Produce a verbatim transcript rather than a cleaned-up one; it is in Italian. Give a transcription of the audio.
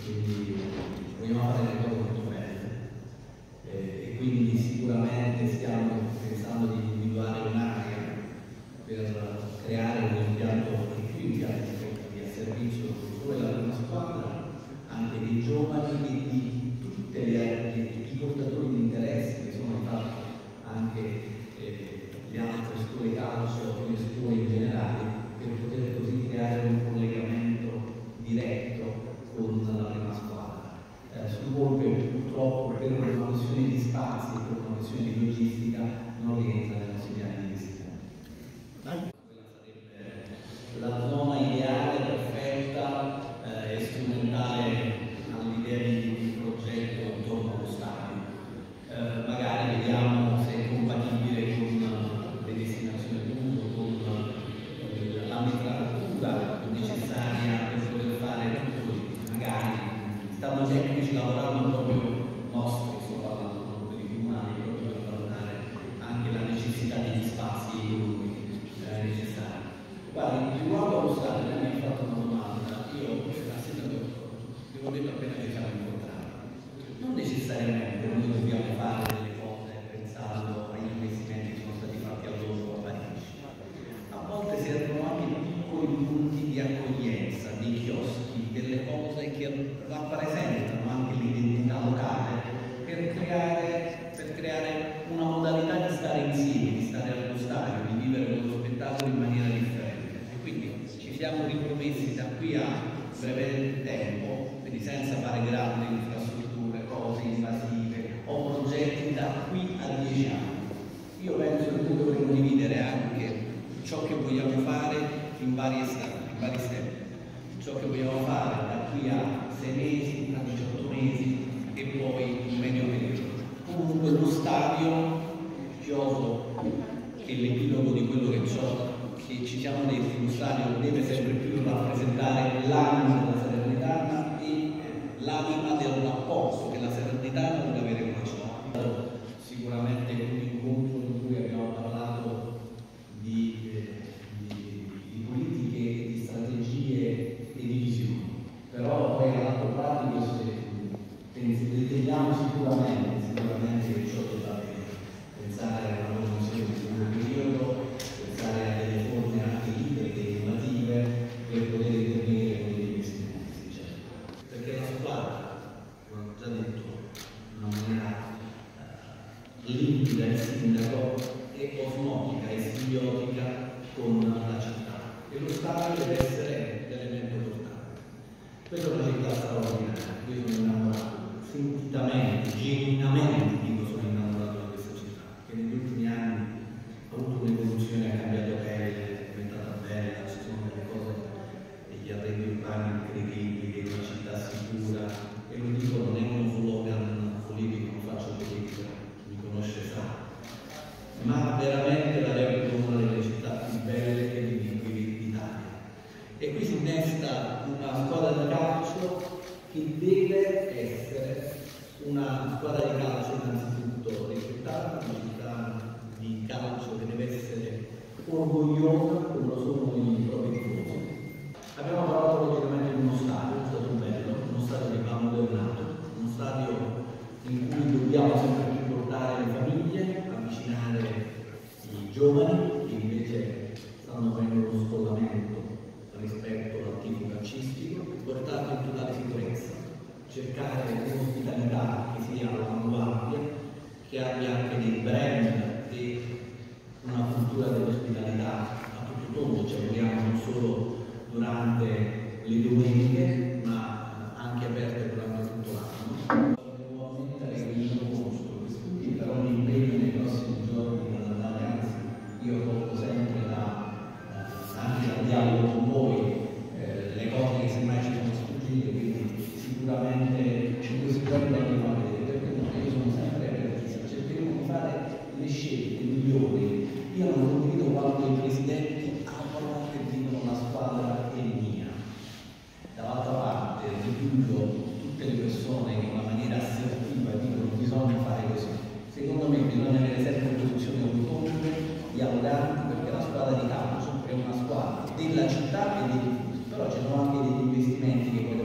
quindi vogliamo fare delle cose molto belle eh, e quindi sicuramente stiamo pensando di individuare un'area per creare un impianto e più impianti sportivi a servizio non solo della prima squadra, anche dei giovani e di tutte le, tutti i portatori di interessi che sono infatti anche eh, le altre scuole calcio e le scuole in generale, per poter così creare un collegamento diretto con la prima squadra. Eh, sul Volpe purtroppo per una questione di spazi, per una questione di logistica non rientra nei nostri piani di investimento. Quella sarebbe la zona ideale, perfetta eh, e strumentale all'idea di progetto intorno allo stadio. Eh, magari vediamo se è compatibile con le destinazioni d'uso, con eh, la metratura necessaria per poter fare tutto. Magari stanno tecnici lavorando proprio nostri, sto parlando per i comunali, proprio per valutare anche la necessità degli spazi eh, necessari. Guardi, riguardo allo stadio, lei mi ha fatto una domanda, io la sindaco, devo detto appena che siamo incontrati, non necessariamente noi dobbiamo fare delle cose pensando agli investimenti che sono stati fatti a Londra o a Parigi. A volte servono anche piccoli punti di accoglienza, dei chioschi, delle cose che rappresentano anche l'identità locale per creare, per creare una modalità di stare insieme, di stare allo stadio, di vivere lo spettacolo in maniera differente. E quindi ci siamo ripromessi da qui a breve tempo, quindi senza fare grandi infrastrutture, cose invasive o progetti da qui a dieci anni. Io penso che noi dovremmo dividere anche ciò che vogliamo fare in vari stadi, in vari step. Ciò che vogliamo fare da qui a sei mesi, a diciotto mesi e poi in medio periodo. Comunque lo stadio, chioso, che l'epilogo di quello che so, che ci siamo detti, lo stadio deve sempre più rappresentare l'anima della Salernitana e l'anima del rapporto che la Salernitana deve avere con ciò. Sicuramente un incontro in cui abbiamo parlato di, eh, di, di politiche e di strategie e di visioni, però poi all'atto pratico se riteniamo sicuramente, sicuramente che ciò debba pensare a una promozione di lungo periodo, pensare a delle forme anche libere e innovative per poter intervenire con degli investimenti, certo. Perché la squadra, come ho già detto, in una maniera eh, limpida e sindaco, è osmotica e simbiotica con la città e lo stadio deve essere l'elemento portante. Questa è una città straordinaria, io sono innamorato, sentitamente, genuinamente dico sono innamorato di questa città, che negli ultimi anni ha avuto un'evoluzione, ha cambiato pelle, è diventata bella, ci sono delle cose, degli arredi urbani incredibili, una città sicura, e lo dico non è uno slogan politico, non faccio politica, mi conosce sa, ma veramente la reputo una delle città più belle e vivibili d'Italia. E qui si innesta una squadra di calcio che deve essere una squadra di calcio innanzitutto rispettata, una città di calcio che deve essere orgogliosa come lo sono i propri tifosi. Abbiamo parlato logicamente di uno stadio, è stato bello, uno stadio che va modernato, uno stadio in cui dobbiamo sempre più portare le famiglie, avvicinare i giovani che invece stanno avendo uno scollamento rispetto all'attivo calcistico, portarli in totale sicurezza, cercare un'ospitalità che sia all'avanguardia, che abbia anche dei brand e una cultura dell'ospitalità a tutto tondo, ci auguriamo non solo durante le domeniche, ma anche aperte durante tutto l'anno. Devo ammettere che non conosco questi, però mi impegno nei prossimi giorni ad andare, anzi io porto sempre da, anche dal dialogo con voi eh, le cose che semmai ci sono sfuggite, quindi sicuramente in questi giorni lo dobbiamo vedere, perché io sono sempre apertista, cercheremo di fare le scelte migliori. Io non condivido quando i presidenti aprono e dicono la squadra è mia. Dall'altra parte rifiuto tutte le persone che in una maniera assertiva dicono bisogna fare così. Secondo me bisogna avere sempre posizioni autonome, dialoganti, perché la squadra di calcio è una squadra della città e dei tifosi, però ci sono anche degli investimenti che